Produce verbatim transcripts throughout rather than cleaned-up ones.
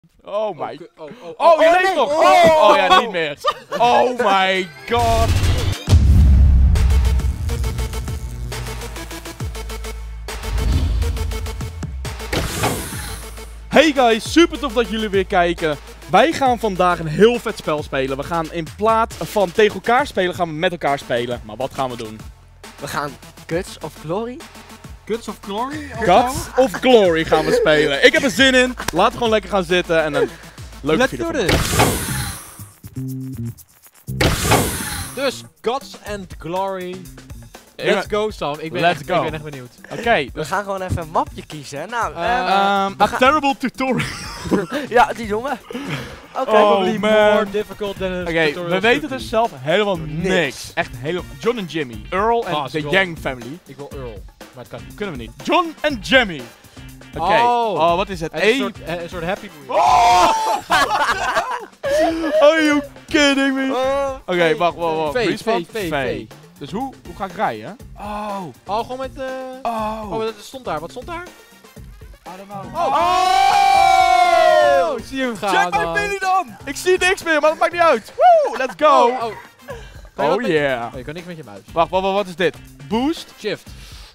Oh my... Oh, oh, oh, Oh, je oh, leeft nee. nog! Oh. Oh ja, niet meer. Oh my god. Hey guys, super tof dat jullie weer kijken. Wij gaan vandaag een heel vet spel spelen. We gaan in plaats van tegen elkaar spelen, gaan we met elkaar spelen. Maar wat gaan we doen? We gaan Guts of Glory. Guts of Glory? Guts of Glory gaan we spelen. Ik heb er zin in. Laten we gewoon lekker gaan zitten en een leuke Let's video. do this. Dus, Guts and Glory. Let's go, Sam. Ik ben, Let's echt, go. ik ben echt benieuwd. Oké, okay, We dus gaan gewoon even een mapje kiezen. Nou, Eh, eh, um, a gaan- terrible tutorial. ja, die doen we. Oké. Oh, Probably man. more difficult than a Oké, okay, tutorial we weten should dus be. zelf helemaal niks. Niks. Echt helemaal. John en Jimmy. Earl en Ah, de ik wil- Yang family. Ik wil Earl, maar het kan niet. Kunnen we niet. John en Jimmy. Oké. Okay. Oh. Oh, wat is het? Het is een E- soort, eh, een soort happy meal. Are you kidding me? Oh, Oké, okay, wacht, wacht, wacht. V, Respawn? V, V, V. Dus hoe, hoe ga ik rijden? Oh. Oh, gewoon met... eh Oh. Oh, wat stond daar? Wat stond daar? I don't know. Oh. Oh. Zie je hem gaan Check my dan. mini dan. Ik zie niks meer, maar dat maakt niet uit. Woo, let's go. Oh, oh. Kan je wat Oh met- yeah. Oh, je kan niks met je muis. Wacht, wacht, wacht, wat is dit? Boost? Shift.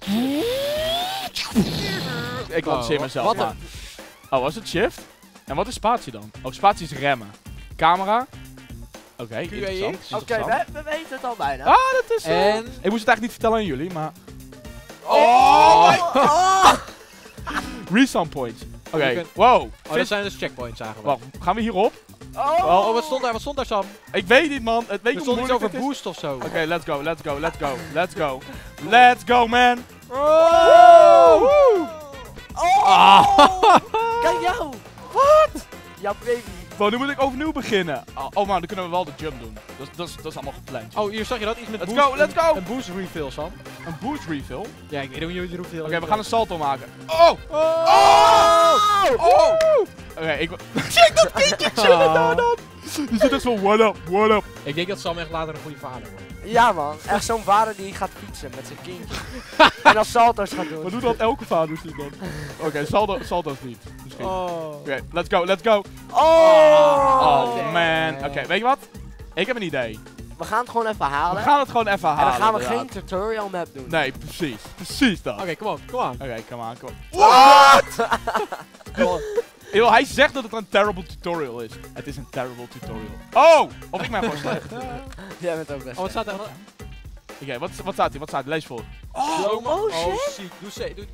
Ik lanceer Oh, mezelf. wat maar. een- Oh, was het shift? En wat is spatie dan? Oh, spatie is remmen. Camera. Oké, okay, Q A X. interessant. Oké, interessant. we, we weten het al bijna. Ah, dat is... eh, En... Ik moest het eigenlijk niet vertellen aan jullie, maar... Oh! oh. Respawn points. Oké, Je kunt- wow. Oh, dat Vis- zijn dus checkpoints eigenlijk. Wacht, gaan we hierop? Oh. Oh, wat stond daar? Wat stond daar, Sam? Ik weet niet, man. Het weet Er je hoe stond iets moeilijk over het is? boost of zo. Oké, let's go, let's go, let's go, let's go. Let's go, man. Oh! Woe! Oh. Kijk jou. Wat? Ja, baby. Wow, nu moet ik overnieuw beginnen. Oh, oh man, dan kunnen we wel de jump doen. Dat, is- dat, is- dat is allemaal gepland. Oh, hier zag je dat? Iets met Let's boost. go, let's een- go. Een boost refill, Sam. Een boost refill. Oké, Ja, ik weet niet hoe je het hoeveel. we gaan een salto maken. Oh! Oh. Oh! Oké, ik... Check dat kindje chillen daar dan! Die zit echt zo, what up, what up. Ik denk dat Sam echt later een goede vader wordt. Ja man, echt zo'n vader die gaat fietsen met zijn kindje. En dan salto's gaat doen. Wat doet dat elke vader ziet dan? Oké, salto, salto's niet. Misschien. Oh. Oké, let's go, let's go. Oh! Oh man. Oké, weet je wat? Ik heb een idee. We gaan het gewoon even halen. We gaan het gewoon even en halen. dan gaan we inderdaad. geen tutorial map doen. Nee, precies. Precies dat. Oké, kom op, kom aan. Oké, come on, come on. What? Yo, hij zegt dat het een terrible tutorial is. Het is een terrible tutorial. Oh! Of ik ben gewoon slecht. Oké, Jij bent ook best. Oh, wat staat er? wat, wat staat hier? Wat staat hier? Lees voor. Slow motion? Oh, ziek. Doe ze. Doe.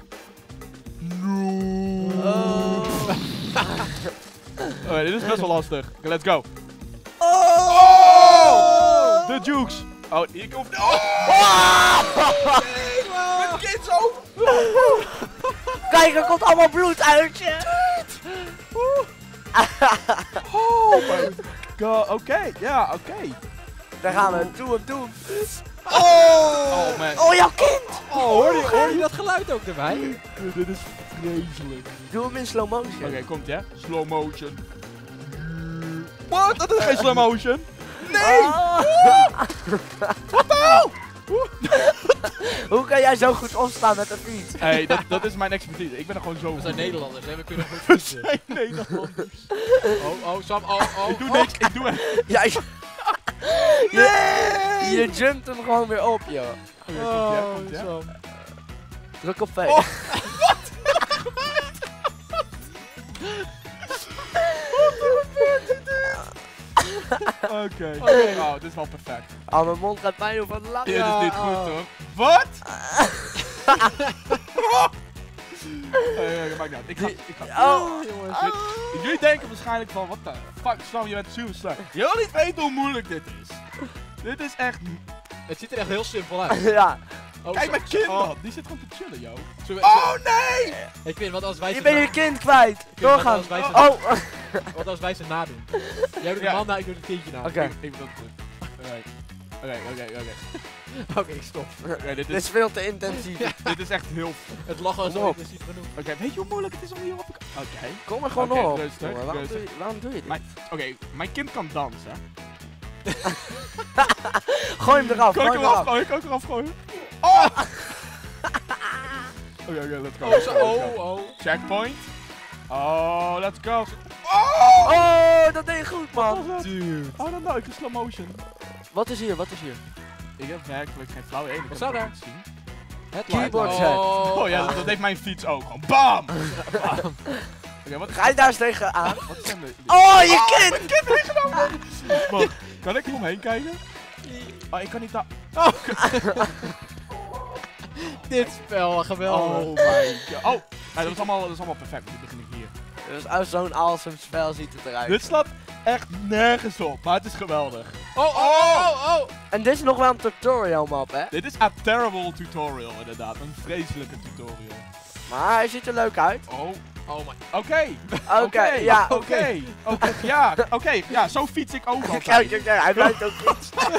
No. Oh. Oké, dit is best wel lastig. Oké, let's go. Oh! De jukes. Oh, ik hoef... Oh! Met kind zo. Kijk, er komt allemaal bloed uit je. Oh my god. Oké, ja, oké. Daar gaan we. Doe hem, doe hem. Oh man. Oh, jouw kind! Oh, hoor je, hoor je dat geluid ook erbij? Dit is vreselijk. Doe hem in slow motion. Oké, komt ie, hè? Slow motion. Wat? Dat is geen slow motion. Nee! Wat nou? Hoe kan jij zo goed opstaan met een fiets? Hey, dat, dat is mijn expertise. Ik ben er gewoon zo We zijn goed in. Nederlanders, hè? We kunnen goed We fietsen. zijn Nederlanders. Oh, oh, Sam, oh, oh. Ik doe oh. niks, ik doe echt. Ja, je, je, je jumpt hem gewoon weer op, joh. Oké, komt ie, hè? Komt ie, hè? Sam. Druk op V. Oh. Oké. Oké. Oh, dit is wel perfect. Oh, mijn mond gaat pijn doen van lachen. Dit Ja, is niet goed, oh. hoor. Wat? Hey, hey, maakt niet uit. Ik ga, ik ga. Oh, jongens. Dit- Jullie denken waarschijnlijk van, wat de fuck, Sam, je bent super slecht. Je wil niet weten hoe moeilijk dit is. Dit is echt... Het ziet er echt heel simpel uit. ja. Oh, Kijk Sam- mijn kind oh. dan, die zit gewoon te chillen, yo. Zullen we- Oh nee! Ik weet wat als wij Je ze bent na- je kind kwijt. wat Doorgaan. als wij ze- Oh. Wat als wij ze nadoen? Jij doet de Ja. man na, ik doe het kindje na. Oké. Ik, ik moet dat doen. Oké, oké, oké, oké. Oké, ik stop. Oké, dit Dit is, is veel te intensief. dit is echt heel... Het lachen is Kom al op. intensief genoeg. Oké, weet je hoe moeilijk het is om hier op te... Oké. Kom er gewoon Oké, op. rustig, jongen. Waarom, rustig. doe je, waarom doe je dit? Mijn- Oké, mijn kind kan dansen. Gooi hem eraf. Kan ik Gooi hem hem eraf. afgooien? Kan ik eraf gooien? Oh! Oké, oké, let's go. Oh, let's zo, go, let's go. oh, oh. Checkpoint. Oh, let's go. Oh! Oh, dat deed je goed, man. Dude. Oh, dan nou, ik ga slow motion. Wat is hier? Wat is hier? Ik heb werkelijk geen flauw idee. Ik heb staat het daar? niet gezien. Keyboard Oh, set. Oh ja, dat, dat heeft mijn fiets ook. Gewoon bam! Oké, wat Ga je daar eens tegenaan? Wat zijn de... Oh, je kind! Mijn kind meegenomen! Mag, kan ik er omheen kijken? Oh, ik kan niet daar... Dit spel, geweldig. Oh my god. Oh, nee, dat, is allemaal, dat is allemaal perfect. Nu begin ik hier. Dus uit zo'n awesome spel ziet het eruit. Dit slaat echt nergens op, maar het is geweldig. Oh, oh, oh, oh. En dit is nog wel een tutorial map, hè? Dit is a terrible tutorial, inderdaad. Een vreselijke tutorial. Maar hij ziet er leuk uit. Oh, Oh my. oké. Oké, ja. Oké. Oké, ja, oké. Ja, zo fiets ik ook altijd. Kijk, kijk, kijk, hij blijft ook fietsen.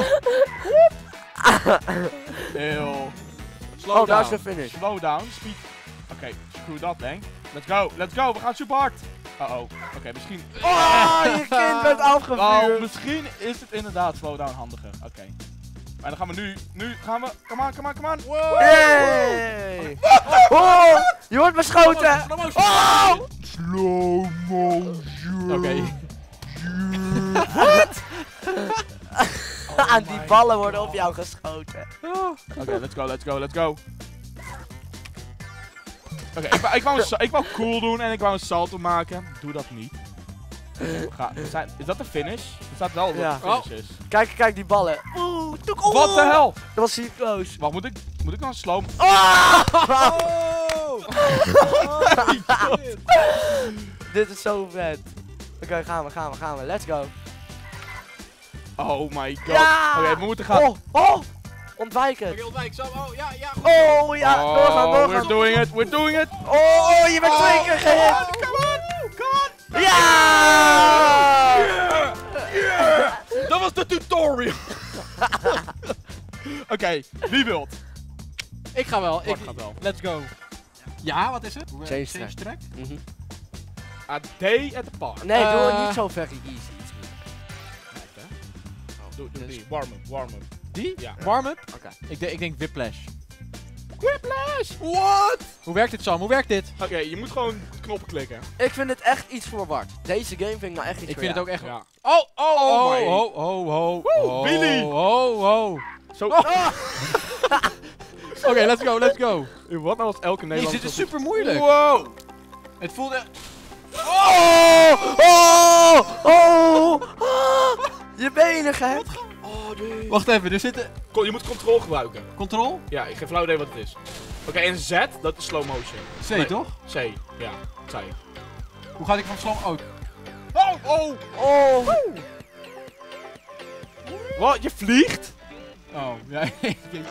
Heel. Slow Oh, daar is down. de finish. Slow down, speed. Oké, screw dat, denk. Let's go, let's go. We gaan super hard. Uh-oh. Oké, misschien... Oh, je kind bent Oh, afgevuurd. misschien is het inderdaad slowdown handiger. Oké. Maar dan gaan we nu, nu gaan we, come on, come on, come on. Wow. Yay! Oh, je wordt beschoten. Slow motion. Oh! Slow motion. Oké. Aan die ballen worden op jou geschoten. Oké, let's go, let's go, let's go. Oké, ik, wou- ik, wou een sa- ik wou cool doen en ik wou een salto maken. Doe dat niet. Ga, zijn, is dat de finish? Er staat wel dat Ja. het de finish is. Kijk, kijk die ballen. Oeh, toek op. Wat de hel? Dat was hier close. Wacht, moet ik, moet ik dan slow? Oh! Oh. Dit is zo vet. Oké, gaan we, gaan we, gaan we. Let's go. Oh my god. Ja! Oké, we moeten gaan. Oh, oh! Ontwijken. Oké, ontwijk. Zo. Oh, ja, ja. Goed. Oh, ja, doorgaan, Oh, doorgaan. we're doing it, we're doing it. Oh, oh, je bent twee keer gehit. Come on, come on. Ja! Yeah! Dat was de tutorial. Oké, wie wilt? Ik ga wel. Ik Bart gaat wel. Let's go. Ja, wat is het? Change Change track. Mhm. A day at the park. Nee, doe het Eh. niet zo very easy. Doe, doe Dus- die. Warm up, warm up. Die? Ja. Warm-up? Oké. Ik, denk- ik denk Whiplash. Whiplash! What? Hoe werkt dit, Sam? Hoe werkt dit? Oké, je moet gewoon knoppen klikken. Ik vind het echt iets voor Bart. Deze game vind ik nou echt iets Ik voor vind het jou. ook echt... Ja. Oh, oh, Oh oh, my. oh, oh, oh, Woe, oh, Billy. oh, oh. Zo. Ah! Oké, let's go, let's go. Wat nou als elke Nee, Nederlander... dit is super moeilijk. Wow! Het voelde... Oh! Oh! Oh! Ah! Je benen, gek. Oh, dude. Wacht even, er zitten... Kon- Je moet control gebruiken. Control? Ja, ik heb geen flauw idee wat het is. Oké, en Z, dat is slow motion. C, Nee. toch? C, ja. C. Hoe ga ik van slam... Oh, Oh, oh! Oh! Wat? Je vliegt? oh, ja. ik denk-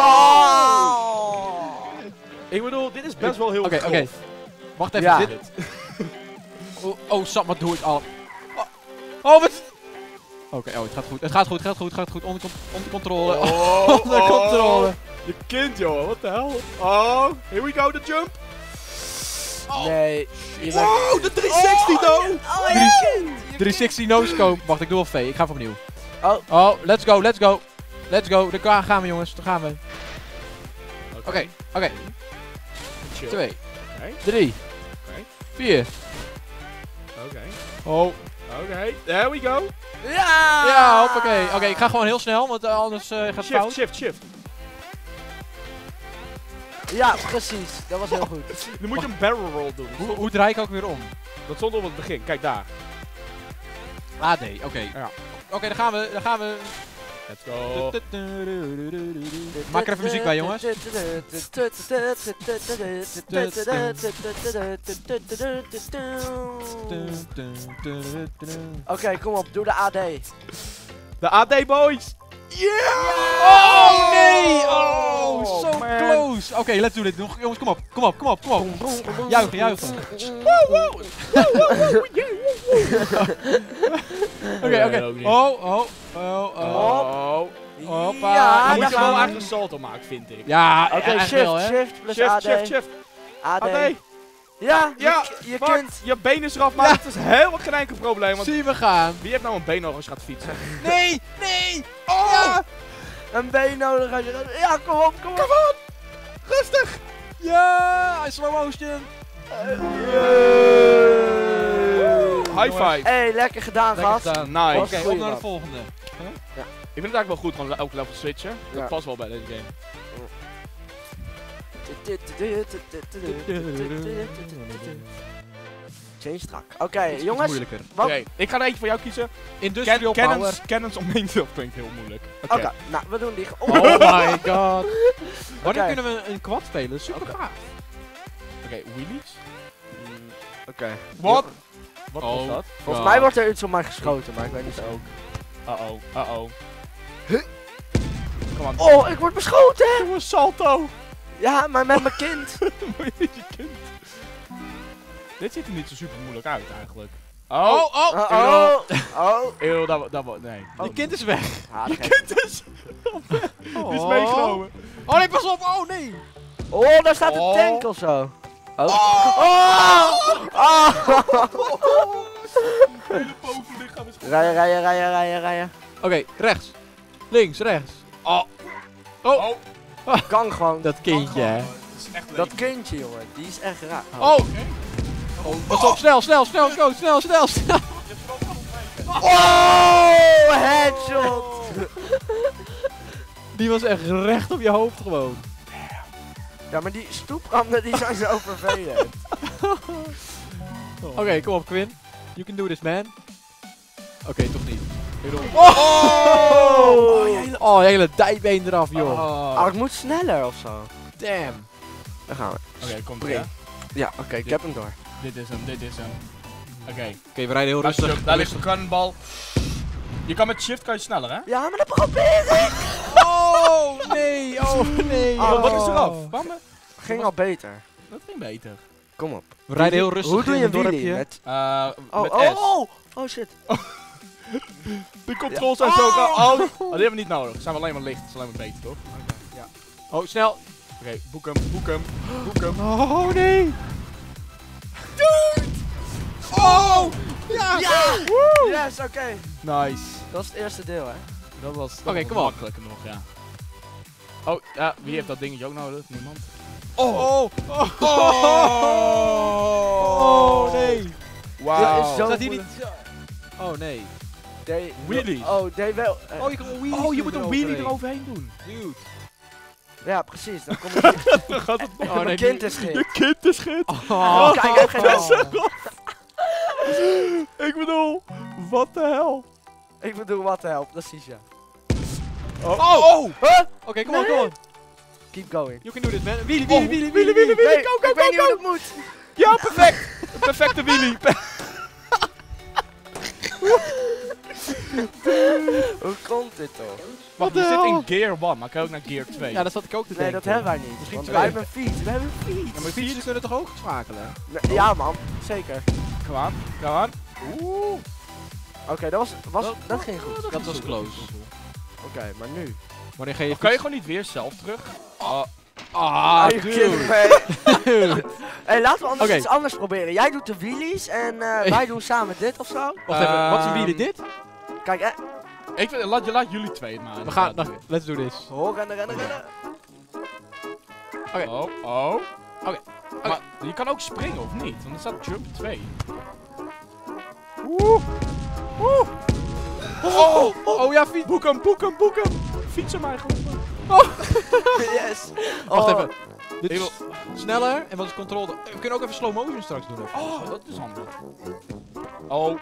Oh! Ik bedoel, dit is best wel heel Oké, grof. oké. Wacht even, Ja. dit... Oh, oh, Sam, wat doe ik al? Oh, oh wat... Oké, oh, het gaat goed, het gaat goed, het gaat goed, het gaat goed. Onder, con- onder controle. Oh, Onder oh. controle. Je kind, joh. Wat de hel? Oh, here we go, the jump. Nee. Je bent... Wow, de driehonderdzestig, though. Oh, je kind. Je driehonderdzestig no-scope. Wacht, ik doe wel V. Ik ga even opnieuw. Oh. Oh, let's go, let's go. Let's go. Daar ga- gaan we, jongens. Daar gaan we. Oké, oké. Chill. Twee, Oké, drie, Oké. vier. oké. Oh. Oké, there we go. Ja! Ja, hoppakee. Oké, ik ga gewoon heel snel, want eh, anders eh, gaat het Shift, fout. shift, shift. Ja, precies. Dat was heel goed. Nu moet je een barrel roll doen. Hoe, hoe draai ik ook weer om? Dat stond op het begin. Kijk daar. A D, oké. Ja. Oké, dan gaan we, dan gaan we. Let's go. Maak er even muziek bij, jongens. Oké, kom op. Doe de A D. De A D boys. Oh nee! Oh, Oh, so man. close! Oké, let's do dit. Nog- Jongens, kom op, kom op, kom op, kom op. Juichen, juichen. Oké, oké. ook niet. Oh, oh, oh, oh. Oh. Hoppa. Ja, Dan moet daar je wel gaan we. echt een salto maken, vind ik. Ja, Oké, echt wel, shift, hè? shift plus A Shift, D. shift, shift. A D. A D. Ja, Ja, je, je fuck. kunt. Je been is eraf, maar het is helemaal geen enkel probleem. Want Zie we gaan. wie heeft nou een been nodig als je gaat fietsen? Nee, nee! Oh! Ja! Een been nodig als je dat... Ja, kom op, kom op. Come on! Rustig! Ja! Slow motion! High five. Hey, lekker gedaan, Lekker gast. gedaan. Nice. Oké, Goeie op naar de man. volgende. Ik vind het eigenlijk wel goed, gewoon elke level switchen. Dat Ja. past wel bij deze game. Change strak. Oké, Iets jongens. moeilijker. Wat? Oké, ik ga er eentje voor jou kiezen. Industrial Can power. cannons, cannons om heen te... Dat klinkt heel moeilijk. Oké. Oké, nou, we doen die. ge- Oh my god. Wanneer Oké. kunnen we een quad spelen? Super Oké. gaaf. Oké, wheelies. Mm, Oké. Wat? Wat was was dat? dat? Volgens mij wordt er iets op mij geschoten, maar ik weet niet ook. Uh-oh, uh-oh. Huh? Kom aan. Oh, ik word beschoten! Jongen, salto! Ja, maar met mijn kind. Je kind. Dit ziet er niet zo super moeilijk uit eigenlijk. Oh, Oh! oh! Oh, oh. Oh. Eeuw, dat, wa- dat, wa- nee. Je kind is weg. Ah, dat geeft- kind is... Die is meegenomen. Oh nee, pas op! Oh nee! Oh, daar staat een Oh. tank of zo. Oh. Oh. Oh. Bovenlichaam is... Rijden, rijden, rijden, rijden, rijden. Oké, rechts. Links, rechts. Oh. Oh, Oh. Kan gewoon. dat kindje hè. Dat is echt leuk. Dat kindje, jongen, die is echt raar. Oh! Oh, pas op, snel, snel, snel, snel, snel, snel, snel. Oh, headshot. Die was echt recht op je hoofd gewoon. Ja, maar die stoepranden die zijn zo vervelend. Oké, kom op Quinn. You can do this man. Oké, toch niet. Oh. Oh, je hele, oh, je hele dijbeen eraf joh. Oh, ik moet sneller of zo. Damn. Daar gaan we. Oké, komt Spring. ie. Ja, oké, ik heb hem door. Dit is hem, dit is hem. Oké. Oké, we rijden heel Daar is- rustig. Daar ligt de cannonbal. Je kan met shift kan je sneller, hè? Ja, maar dat probeer ik. Oh nee, oh nee. Oh, Oh, wat is eraf? Waarom? Ging al beter. Dat ging beter. Kom op. We rijden heel rustig Hoe doe in je een een dorpje. wheelie? Met... Uh, Oh, met oh, S. oh, oh shit. De controls zijn zo gaan. Oh. Oh, die hebben we niet nodig. Zijn we alleen maar licht. Dat is alleen maar beter, toch? Ja. Oh, snel. Oké, boek hem, boek hem, boek hem. Oh nee. Oh! Ja. Ja! Yes, oké. Nice. Dat is het eerste deel, hè. Dat was Oké, kom op. makkelijker nog, ja. Oh, ja, wie heeft dat dingetje ook nodig? Niemand. Oh. Oh. Oh, Oh. nee. Dit Wauw. is zo Staat hier niet... moeilijk. Oh nee. They- Wheelies. Oh, they wel. eh, Oh, je kan een wheelie Oh, je moet een wheelie eroverheen. eroverheen doen. Dude. Ja, precies. Dan kom ik. Dan gaat het Oh nee. Mijn kind is geen. Je kind is goed. Oh, kijk, hij heeft geen oh. Ik bedoel, wat de hel? Ik bedoel, wat de help. Precies, ja. Oh! Oh! Huh? Oké, kom op, Nee. kom op. Keep going. You can do this man. Wheelie, Oh, wheelie, wheelie, wheelie, wheelie, wheelie. Nee, go, go, ik weet go, niet hoe go. dat moet. Ja, perfect! Perfecte wheelie. Hoe komt dit toch? Wacht, de we zitten hel? in gear one, maar kan je ook naar gear twee? Ja, dat zat ik ook te Nee, denken. dat hebben wij niet. Misschien Want twee. wij hebben een fiets. We hebben een fiets. Ja, maar fietsen kunnen toch ook schakelen? Nee, ja, man. Zeker. Kom aan, kom aan. Oeh. Oké, dat was, was Dat- dat ging goed. Dat was close. Oké, maar nu. Wanneer ga je Of kan je gewoon niet weer zelf terug? Oh. Ah, Are you kidding me? dude. Hey, laten we anders Oké. iets anders proberen. Jij doet de wheelies en eh, wij doen samen dit of zo. Wacht even, wat is een Ehm, wheelie dit? Kijk, eh. Ik vind, laat, je laat jullie twee het maar. We gaan, nou, let's do this. Oh, rennen, rennen, rennen. Oké. Oh, oh. Oké, Maar je kan ook springen of niet? Want er staat jump twee. Oh, oh, oh ja, fiets. Boek hem, boek hem, boek hem. Fiets hem eigenlijk. Yes. Wacht Oh. even. Dit Ik is sneller en wat is controle? We kunnen ook even slow motion straks doen. Even. Oh, dat is handig. Oh.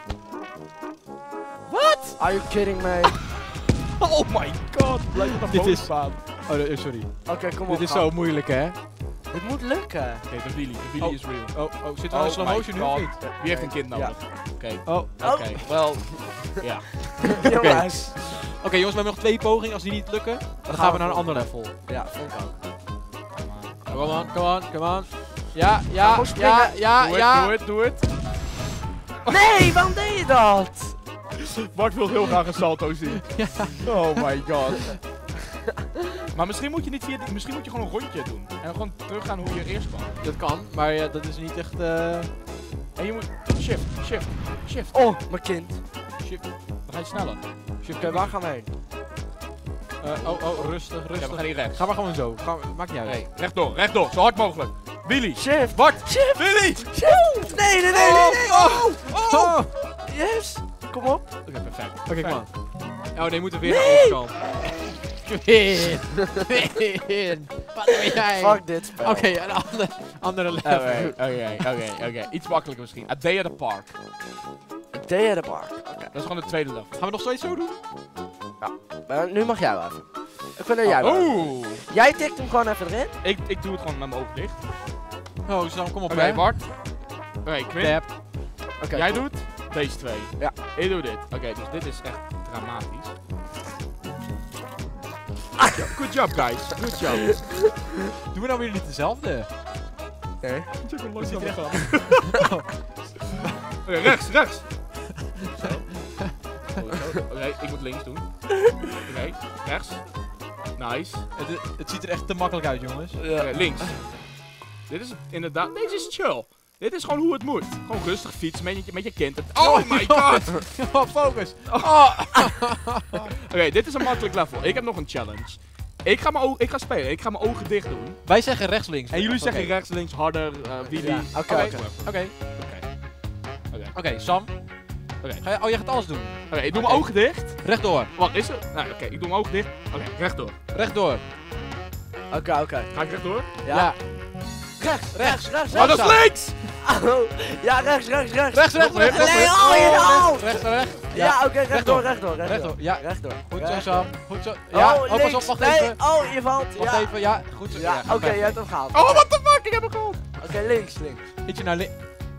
Are you kidding me? Oh my god. Blijf je Dit dan is- staan. Oh, nee, sorry. Oké, kom op. Dit is gaan. zo moeilijk, hè? Dit moet lukken. Oké, de wheelie. De wheelie Oh. is real. Oh, oh, zitten we in slow my motion nu god. of niet? Wie heeft een kind Ja. nodig? Oké. Oh, Oké, Oh. wel. Ja. Jongens. oké jongens, we hebben nog twee pogingen. Als die niet lukken, dan gaan we naar een ander level. Ja, vind ik ook. Come on, come on, come on. Ja, ja, gewoon springen. ja, ja, Doe ja. het, doe het, doe het. Nee, waarom deed je dat? Bart wil heel graag een salto zien. Ja. Oh my god. Maar misschien moet je niet via die, misschien moet je gewoon een rondje doen. En dan gewoon teruggaan hoe je eerst kwam. Dat kan, maar ja, dat is niet echt... eh En je moet shift, shift, shift, Oh, mijn kind. shift. Dan ga je sneller. Oké, waar gaan we heen? eh, oh, oh, rustig, Ja, rustig. we gaan hier rechts. Ga maar gewoon zo. Ga, maakt niet uit. Nee, rechtdoor, rechtdoor, zo hard mogelijk. Willy, Shift. Bart, Shift. Willy! Shift. Nee, nee, nee, nee, nee. Oh, oh, oh. Yes! Kom op. Oké, perfect. Oké, Perfect. man. Oh nee, moeten we weer naar de overkant. Quinn! Quinn! Wat doe jij? Fuck dit spel. Oké, een andere, andere level. Oké, oké, oké, oké. Iets makkelijker misschien. A Day at the Park. Day at the Park. Oké. Dat is gewoon de tweede level. Gaan we nog steeds zo doen? Maar nu mag jij wel even. Ik vind dat jij wel. Oeh! Jij tikt hem gewoon even erin. Ik, ik doe het gewoon met mijn ogen dicht. Oh, Sam, kom op, Oké, hè. Bart. Oké, Quinn. Tap. Oké. Jij doet deze twee. Ja. Ik doe dit. Oké, dus dit is echt dramatisch. Good job, guys. Good job. Doen we nou weer niet dezelfde? Nee. Check hoe lang het gaat. Oké, rechts, rechts. Zo. Zo. Oké, ik moet links doen. Oké, rechts. Nice. Het, het ziet er echt te makkelijk uit, jongens. Oké, links. Dit is inderdaad, deze is chill. Dit is gewoon hoe het moet. Gewoon rustig fietsen met je, met je kind. Oh my god! Oh, focus. Oh. Oké, dit is een makkelijk level. Ik heb nog een challenge. Ik ga, mijn ogen, ik ga spelen. Ik ga mijn ogen dicht doen. Wij zeggen rechts, links. En jullie Oké. zeggen rechts, links, harder, uh, wie die. Ja, oké, oké. Oké. Oké. Oké, Sam. Oké. Ga je, oh, je gaat alles doen. Oké, ik doe Oké. mijn ogen dicht. Rechtdoor. Wat is het? Nou, oké, ik doe mijn ogen dicht. Oké, rechtdoor. Rechtdoor. Oké, oké. Ga ik rechtdoor? Ja. Ja. Rechts, rechts, rechts, Oh, rechts. dat is links! Oh, ja, rechts, rechts, rechts. Rechts, rechts, Nog meer, rechts. nog meer. Nee, oh, je Rechts, rechts. Ja, oké, rechtdoor, Rechtdoor. rechtdoor, rechtdoor. Rechtdoor. Ja. Rechtdoor. Goed zo, Rechtdoor. Sam. Goed zo. Ja, Oh, oh, pas links. op, wacht Nee, even. oh, je valt. Wacht Ja, even, ja, goed zo. ja oké, perfect. jij hebt hem gehaald. Oh, what the fuck? Ik heb hem gehaald. Oké, links, links. Ietsje naar links.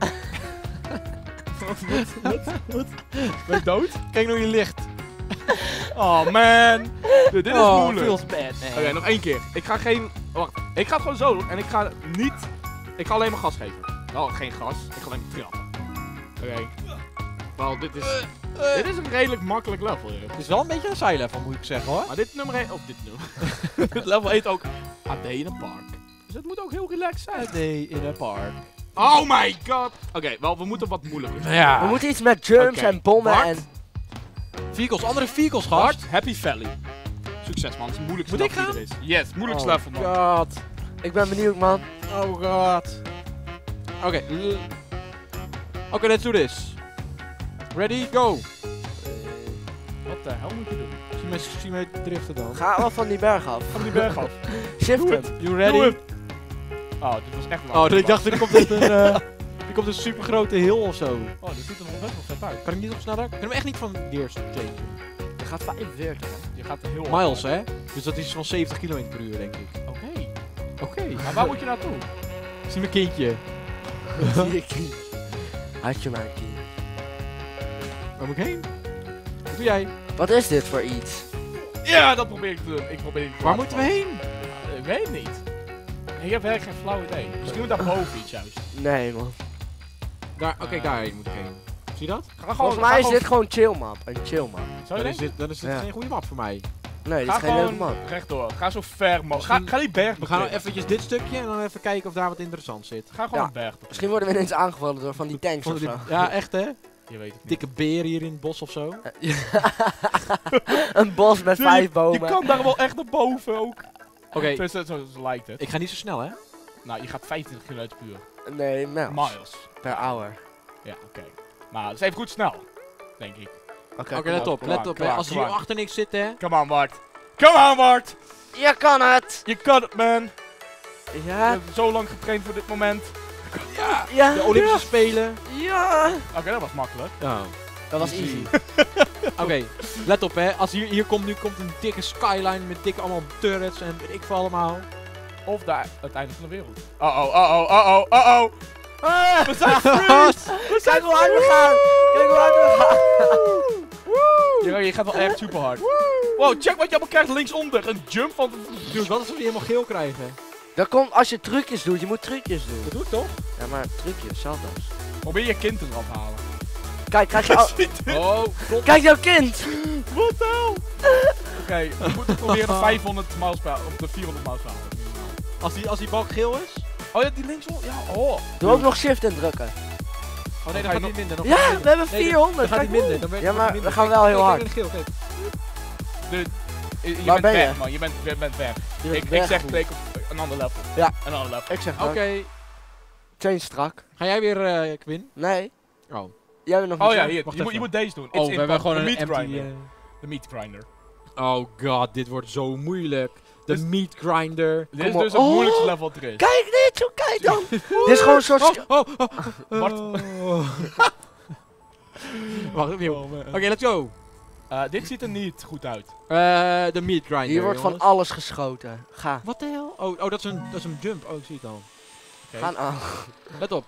Ben ik dood? Kijk hoe je ligt. Oh man. Dude, dit is Oh, moeilijk. feels Oké, bad, man. nog één keer. Ik ga geen... Wacht. Ik ga het gewoon zo doen en ik ga niet... Ik ga alleen maar gas geven. Wel, geen gas. Ik ga alleen maar trappen. Oké. Wel, dit is... Dit is een redelijk makkelijk level, joh. Het is wel een beetje een saai level, moet ik zeggen, hoor. Maar dit nummer één... Of dit nummer... dit level heet ook... A Day in a Park. Dus het moet ook heel relaxed zijn. A day in a park. Oh my god. Oké, wel, we moeten wat moeilijker doen. Ja. We moeten iets met germs Oké. en bommen Bart? en... Vehicles, andere vehicles, gast. Bart, Happy Valley. Succes, man. Het is het moeilijkste Moet ik level die er is. Yes, moeilijkste Oh level, man. god. Ik ben benieuwd, man. Oh god. Oké. l- Oké, let's do this. Ready, go. Wat de hel moet je doen? Zie mij, zie mij driften dan. Ga wel van die berg af. Van die berg af. Shift Doe hem. het. You Doe ready? het. Oh, dit was echt lang. Oh, ik dacht er komt echt een, uh, er komt een super grote hill of zo. Oh, dit ziet er nog best wel vet uit. Kan ik niet nog sneller? Ik kan hem echt niet van gears changen. Je gaat vijfenveertig. Je gaat er heel Miles, hè? Dus dat is van zeventig kilometer per uur, denk ik. Oké. Oké. Maar waar moet je naartoe? Zie mijn kindje. Had je maar een keer. Waar moet ik heen? Wat doe jij? Wat is dit voor iets? Ja, dat probeer ik te doen. Ik probeer het te Waar laten moeten we heen? vallen. Ik weet het niet. Ik heb werkelijk geen flauw idee. Misschien moet daar boven iets juist. Nee, man. Daar, oké, daarheen moet ik heen. Zie je dat? Ga gewoon, Volgens ga mij is gewoon- dit gewoon chill map. Een chill map. Zou je Dan is denken? dit, dan is dit Ja. geen goede map voor mij. Nee, dit Ga is geen leuke gewoon map. rechtdoor. Ga zo ver mogelijk. Ga, Misschien- ga die berg We gaan nou beklimmen. eventjes dit stukje en dan even kijken of daar wat interessant zit. Ga gewoon Ja. een berg beklimmen. Misschien worden we ineens aangevallen door van die tanks Vond of je zo. die- Ja, echt hè? Je weet het niet. Dikke beer hier in het bos of zo. Een bos met Dude, vijf Je bomen. kan daar wel echt naar boven ook. Oké, Tenminste, zo, zo lijkt het. ik ga niet zo snel hè? Nou, je gaat vijfentwintig kilometer per uur. Nee, miles. Miles. Per hour. Ja, oké. Maar het is even goed snel. Denk ik. Oké, Oké, let op, kom let aan, op kom hè. aan, Als kom hier aan. achter niks zit hè. Come on, Bart. Come on, Bart. Je kan het! Je kan het, man. Je Ja, hebt zo lang getraind voor dit moment. ja, De Olympische Spelen. ja. Oké, dat was makkelijk. Ja. Dat was easy. Oké, let op hè. Als hier, hier komt nu komt een dikke skyline met dikke allemaal turrets en weet ik veel allemaal. Of daar, het einde van de wereld. Oh oh, oh oh, oh oh, oh oh. Ah, We zijn freeze! We Kijk hoe hard we gaan! Kijk hoe hard we gaan! Ja, je gaat wel echt super hard. Wow, check wat je allemaal krijgt linksonder. Een jump van... Dude, wat als we die helemaal geel krijgen? Dat komt als je trucjes doet. Je moet trucjes doen. Dat doe ik toch? Ja, maar trucjes, salto's. Probeer je kind eraf halen. Kijk, krijg je al... Oh, klopt. Kijk jouw kind! Wat de hel? Oké, we moeten proberen de vijfhonderd miles per of de vierhonderd miles per hour. Als die, als die balk geel is? Oh ja, die linksom? Ja, oh. Doe ook nog shift indrukken. Oh nee, dan ga je gaat die minder. Dan Ja, gaat die we hebben Nee, vierhonderd. Dan gaat die kijk. minder. Dan werkt Ja, die maar minder. we gaan wel heel Kijk, hard. kijk, kijk, geel, kijk. Je, je Waar bent ben je? weg, man. Je bent, je bent weg. Je bent Ik, ik weg. zeg take op een ander level. Ja. Een ander level. Ik zeg Oké. dat. Change strak. Ga jij weer, eh Quinn? Nee. Oh. Jij bent nog Oh niet ja, zo. hier. Wacht Je moet, je even. moet deze doen. Oh, It's we hebben in- gewoon de een meat empty... grinder. eh, De meat grinder. Oh god, dit wordt zo moeilijk. De Dus- meat grinder. Dit is op. dus het Oh. moeilijkste level wat er is. Kijk dit, zo kijk dan! Dit is gewoon een soort... Oh, sk- oh, oh. Bart. Oh. Wacht, opnieuw. Oké, let's go. Uh, dit ziet er niet goed uit. Eh, de meat grinder. Hier wordt van jongens. alles geschoten. Ga. Wat de hel? Oh, oh dat, is een, dat is een jump. Oh, ik zie het al. Oké. Ga aan. Let op.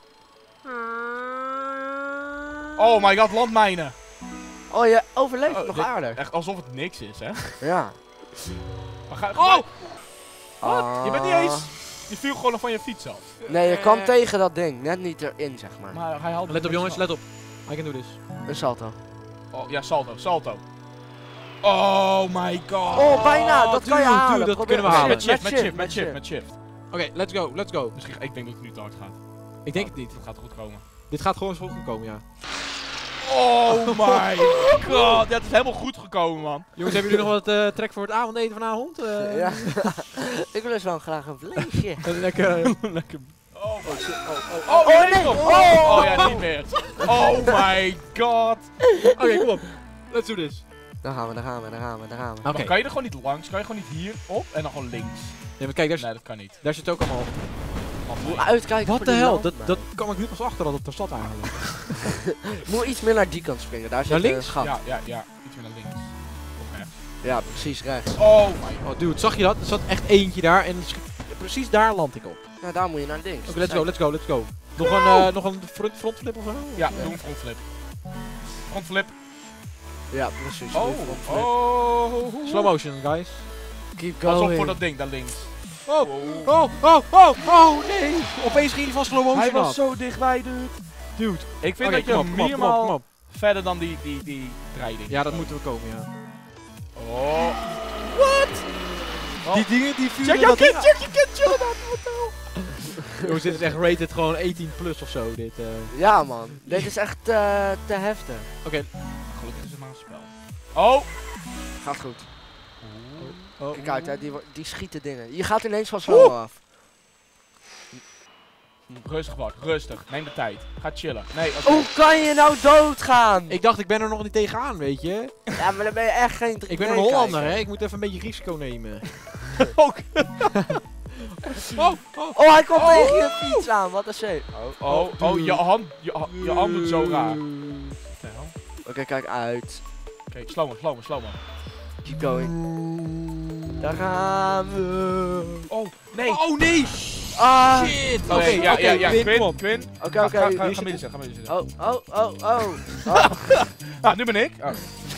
Oh my god, landmijnen. Oh, je overleeft Oh, nog dit- aardig. Echt alsof het niks is, hè? Ja. Maar ga, Oh! Wat? Je bent niet eens... Je viel gewoon nog van je fiets af. Nee, je kwam tegen dat ding. Net niet erin, zeg maar. Maar hij haalt Let op jongens, let op. I can do this. Een salto. Oh, ja, salto, salto. Oh my god. Oh, bijna. Dat kan je dude, halen. dude, dat Probeer- kunnen we halen. Met shift, met shift, met shift, met shift. Oké, let's go, let's go. Misschien, ik denk dat het nu te hard gaat. Ik denk het niet. Het gaat goed komen. Dit gaat gewoon zo goed komen, ja. Oh my god. Ja, het is helemaal goed gekomen, man. Jongens, hebben jullie nog wat uh, trek voor het avondeten vanavond? Uh, Ja. Ik wil dus wel graag een vleesje. Een lekker... Lekker. Oh, oh, shit. Oh, oh, Oh, oh, je nee. leeft nog. Oh. Oh ja, niet meer. Oh my god. Oké, kom op. Let's do this. Daar gaan we, daar gaan we, daar gaan we, daar gaan we. Oké. Maar kan je er gewoon niet langs? Kan je gewoon niet hier op en dan gewoon links? Nee, maar kijk, daar, Nee, dat kan niet. daar zit ook allemaal... Man, Moet nee. uitkijken Wat voor de die hel? lamp, Dat, man. dat kwam ik nu pas achter dat het de stad eigenlijk. Moet iets meer naar die kant springen. Daar zit Naar een links? gat. Ja, ja, ja. Iets meer naar links. Of rechts. Ja, precies rechts. Oh my god. Oh, dude, zag je dat? Er zat echt eentje daar en het schiet- precies daar land ik op. Nou, daar moet je naar links. Oké, let's go, let's go, let's go. Nog een, uh, nog een front, frontflip of zo? Ja, doe een frontflip. Frontflip. Ja, precies. Oh, Frontflip. oh. Slow motion, guys. Keep Pas op going. voor dat ding, daar links. Oh, oh, oh, oh, oh, nee! Opeens ging hij van slow motion Hij was af. zo dichtbij, dude. Dude. Ik vind Oké, dat je kom op, kom op, kom op, minimaal kom op. verder dan die, die, die rijding. Ja, dat moeten we komen, ja. Oh. Oh. Die dingen, die vuren Check your dat kid, ding- check your kid, chill dan. What the hell? Jongens, dit is echt rated gewoon achttien plus of zo, dit. eh. Ja, man. Dit is echt eh, te heftig. Oké. Gelukkig is het maar een spel. Oh. Gaat goed. Oh. Kijk uit, hè. Die, wo- die schieten dingen. Je gaat ineens van slow af. Rustig, Bart. Rustig. Neem de tijd. Ga chillen. Nee, oké. Hoe kan je nou doodgaan? Ik dacht, ik ben er nog niet tegenaan, weet je. Ja, maar dan ben je echt geen Ik ben een Hollander, hè. Ik moet even een beetje risico nemen. Ook. Oh, oh. Oh, hij komt Oh. tegen je fiets aan. Wat een zee. Oh. Oh, oh, je hand, je, ha- je hand doet zo raar. Wat de hel? Oké, kijk uit. Oké, slow man, slow man, slow man. Keep going. Daar gaan we. Oh, nee. Oh, nee! Ah. Shit! Oké, Oké, ja, oké, ja, ja. Quinn, Quinn, kom op. Quinn. Oké, Ga, oké. ga, hier ga, ga zit- midden zitten, ga midden zitten. Oh, oh, oh, oh. oh. Ah, nu ben ik. Oh,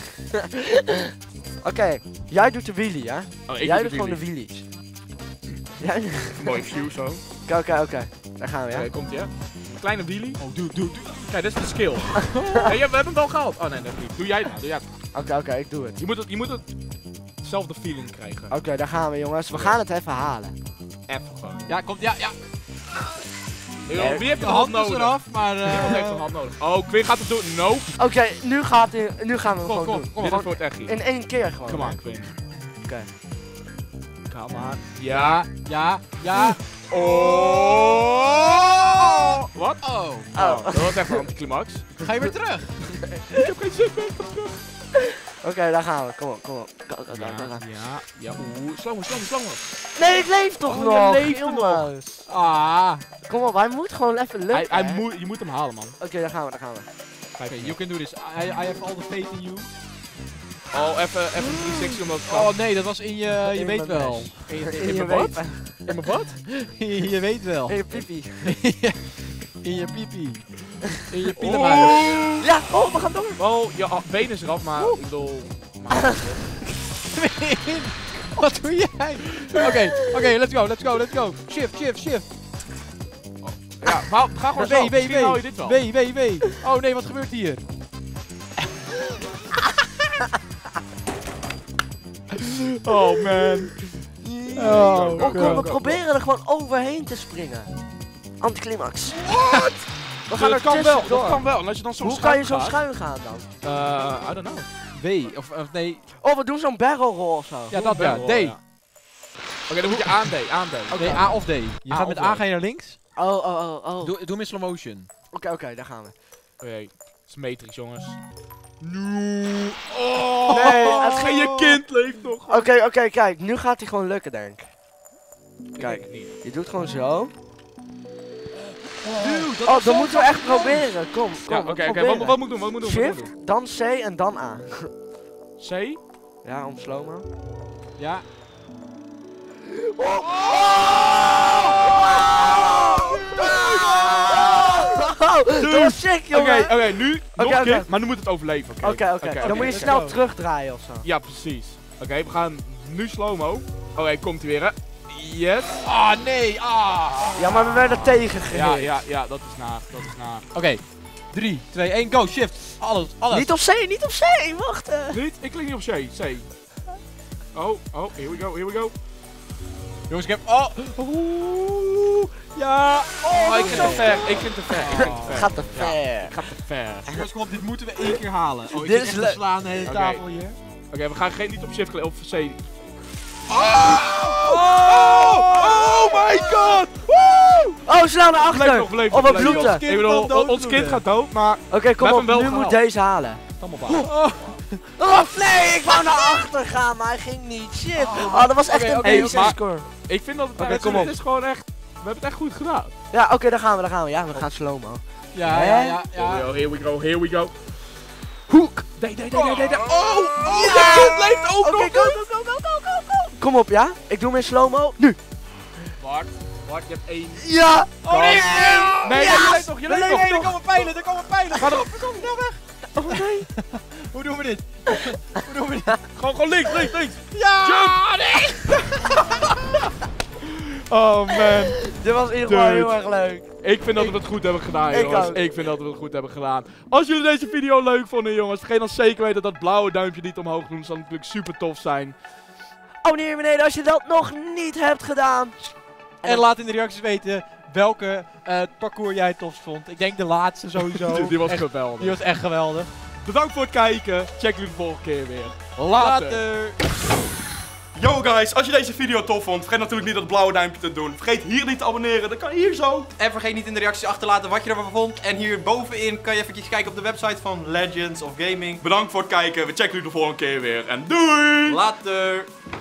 Oké, jij doet de wheelie, hè? oh ik Jij doe doet de gewoon de wheelie. wheelies. Jij... Mooi view zo. Oké, Oké, oké, oké. Daar gaan we, ja? komt ie, hè. Een kleine wheelie. Oh, doe, doe, doe. Kijk, dit is de skill. Hey, ja, we hebben hem wel gehaald. Oh, nee, dat niet. Doe jij het maar, doe jij het maar. Oké, oké, ik doe het. Je moet het, je moet het, hetzelfde feeling krijgen. Oké, daar gaan we, jongens. We gaan het even halen. Even gewoon. Ja, komt, ja, ja. Hey, Wie heeft De een hand hand is nodig? eraf, maar... eh, Iemand heeft een hand nodig. Oh, Quinn gaat het doen. Nope. Oké, nu, gaat hij- nu gaan we hem Kom, gewoon kom, doen. kom. Dit is Gewoon voor het echt hier. in één keer gewoon. Come hè? on, Quinn. Oké. Ga maar. Ja. Ja, ja. Oh! Wat? Oh. Oh, dat was echt een anticlimax. Ga je weer terug? Ik heb geen zin meer. Oké, daar gaan we. Kom op, kom op. Go, go, go, Ja, go, go. ja, ja. Oeh, slow mo, slow mo, slow mo. Nee, ik leef toch Oh, je nog, leeft er nog. jongens. Ah. Kom op, hij moet gewoon even lukken. Hij, hij hè? moet, je moet hem halen, man. Oké, daar gaan we, daar gaan we. Kijk, Okay, you can do this. I, I have all the faith in you. Oh, even, even driehonderdzestig omdat het kan. Oh nee, dat was in je, je In weet mijn wel. mes. In je, In je mijn wat? weet- In mijn wat? je weet wel. In je pipi. In je pipi. In je pielenmuis. Ja, oh, we gaan door. Oh, je ah, been is eraf, maar ik bedoel... maar- Wat doe jij? Oké, oké, let's go, let's go, let's go. Shift, shift, shift. ja, maar ga gewoon W, zo. W, Misschien hou je W. dit wel. W, W, W. Oh nee, wat gebeurt hier? Oh, man. Oh, Oh, kom, we proberen er gewoon overheen te springen. Anticlimax. What? We gaan er dat kan wel, tussendoor. dat kan wel. En als je dan zo Hoe kan je zo gaat, schuin gaan dan? eh, I don't know. W, of, of nee. Oh, we doen zo'n barrel roll of zo. Ja, dat ja. Barrel, D. ja. Oké, dan moet je aan D, aan D. Oké. Nee, A of D. Je A gaat of met D. A ga je naar links. Oh, oh, oh, oh. Doe, doe hem in slow motion. Oké, oké, daar gaan we. Oké, is Matrix, jongens. No. Oh, Nee, het geen je kind leeft nog. Oké, okay, oké, okay, kijk. Nu gaat hij gewoon lukken, denk ik. Kijk, Ik denk het niet. je doet gewoon zo. Dude, dat Oh, is dan zo moeten we echt fucking proberen. Kom, kom. Ja, oké, oké. proberen. Wat, wat moet ik doen? Wat moet ik doen? Wat moet ik Shift, dan C en dan A. doen? C? Ja, om slow-mo. leuk. Ja. Dat was sick, Oké, jongen. oké, nu nog Oké, een oké. keer, maar nu moet het overleven. Oké, Oké, oké. Dan moet je oké. snel Go. terugdraaien of zo. Ja, precies. Oké, we gaan nu slow-mo. Oké, komt hij weer, hè? Yes. Ah, nee. Ah. Ja, maar we werden tegengehit. Ja, ja, ja, dat is naar. Dat is naar. Oké. drie, twee, één, go. Shift. Alles, alles. Niet op C, niet op C. Wacht. eh. Niet? Ik klik niet op C. C. Oh, oh, here we go, here we go. Jongens, ik heb... Oh. Oeh. Ja. Oh, ik oké. ging te ver. Ik ging te ver. Ik ging te ver. Gaat te Ja, ver. ik ga te ver. Jongens, kom op, dit moeten we één keer halen. Oh, ik Dit zit is echt te leuk. slaan de hele Oké. tafel hier. Oké, we gaan geen niet op shift klikken, op C. Oh! Oh my god! Woo! Oh, snel naar Leef achter. nog, leef Op nog, het leef nog. bloeden. Ik bedoel, Dood ons kind bloeden. gaat dood, maar... Oké, kom hebben op. hem wel Nu gehaald. moet deze halen. Kom op, aan. Oh, nee, ik wou naar achter gaan, maar hij ging niet. Shit. Oh, dat was echt Oké, een oké, deze maar- score. Ik vind dat het, Oké, echt- kom op. het is gewoon echt... We hebben het echt goed gedaan. Ja, oké, daar gaan we, daar gaan we. Ja, we gaan slow-mo. Ja, Hè? ja, ja, Here we ja. go, here we go, here we go. Hoek! Nee, nee, nee, nee, nee, nee. Oh! Oh, Ja! je kind leeft ook Oké, nog! go, go, go, go, go, go, go. Kom op, ja? Ik doe hem in slow-mo. Nu. Bart, Bart, je hebt één. Ja. Oh, nee. Nee, nee, Ja! je leeft nog, je Nee, leeft nee, nee, nog. er komen pijlen, er komen pijlen. Ga erop. Oh, nee. Hoe doen we dit? Hoe doen we dit? Gewoon, gewoon links, links, links. Ja! Jump! Nee! Oh man. Dit was in ieder geval Dude. heel erg leuk. Ik vind dat we het goed hebben gedaan, Ik jongens. ook. Ik vind dat we het goed hebben gedaan. Als jullie deze video leuk vonden, jongens, vergeet dan zeker weten dat blauwe duimpje niet omhoog doen. Dat zou natuurlijk super tof zijn. Abonneer je beneden als je dat nog niet hebt gedaan. En laat in de reacties weten welke eh, parcours jij het tofst vond. Ik denk de laatste sowieso. Die, die was Echt- geweldig. Die was echt geweldig. Bedankt voor het kijken. Check jullie de volgende keer weer. Later. Later. Yo guys, als je deze video tof vond, vergeet natuurlijk niet dat blauwe duimpje te doen. Vergeet hier niet te abonneren, dat kan hier zo. En vergeet niet in de reacties achter te laten wat je ervan vond. En hier bovenin kan je eventjes kijken op de website van Legends of Gaming. Bedankt voor het kijken, we checken jullie de volgende keer weer en doei! Later!